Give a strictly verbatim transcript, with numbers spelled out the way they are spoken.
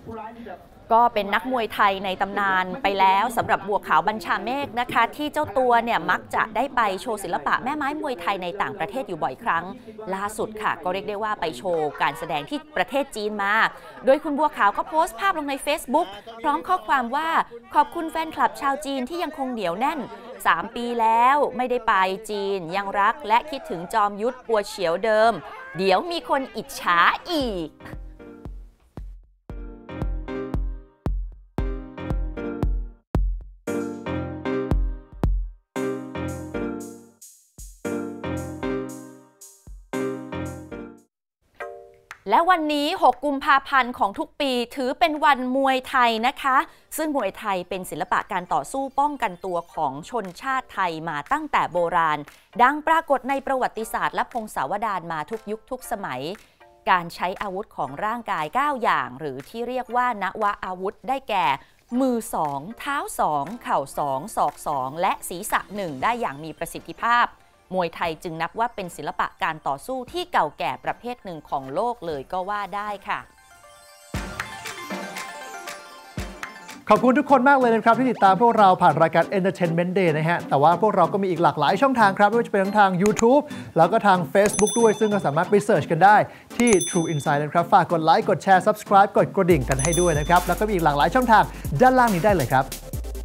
ก็เป็นนักมวยไทยในตำนานไปแล้วสำหรับบัวขาวบัญชาเมฆนะคะที่เจ้าตัวเนี่ยมักจะได้ไปโชว์ศิลปะแม่ไม้มวยไทยในต่างประเทศอยู่บ่อยครั้งล่าสุดค่ะก็เรียกได้ว่าไปโชว์การแสดงที่ประเทศจีนมาโดยคุณบัวขาวก็โพสต์ภาพลงใน Facebook พร้อมข้อความว่าขอบคุณแฟนคลับชาวจีนที่ยังคงเหนียวแน่นสามปีแล้วไม่ได้ไปจีนยังรักและคิดถึงจอมยุทธปัวเฉียวเดิมเดี๋ยวมีคนอิจฉาอีกและวันนี้หกกุมภาพันธ์ของทุกปีถือเป็นวันมวยไทยนะคะซึ่งมวยไทยเป็นศิลปะการต่อสู้ป้องกันตัวของชนชาติไทยมาตั้งแต่โบราณดังปรากฏในประวัติศาสตร์และพงศาวดารมาทุกยุคทุกสมัยการใช้อาวุธของร่างกายเก้าอย่างหรือที่เรียกว่านวอาวุธได้แก่มือสองเท้าสองเข่าสองศอกสองและศีรษะหนึ่งได้อย่างมีประสิทธิภาพมวยไทยจึงนับว่าเป็นศิลปะการต่อสู้ที่เก่าแก่ประเภทหนึ่งของโลกเลยก็ว่าได้ค่ะขอบคุณทุกคนมากเลยนะครับที่ติดตามพวกเราผ่านรายการ Entertainment Day นะฮะแต่ว่าพวกเราก็มีอีกหลากหลายช่องทางครับไม่ว่าจะเป็นทั้งทาง YouTube แล้วก็ทาง Facebook ด้วยซึ่งก็สามารถไปเสิร์ชกันได้ที่ True Insight นะครับฝากกดไลค์กดแชร์ Subscribe กดกระดิ่งกันให้ด้วยนะครับแล้วก็มีอีกหลากหลายช่องทางด้านล่างนี้ได้เลยครับ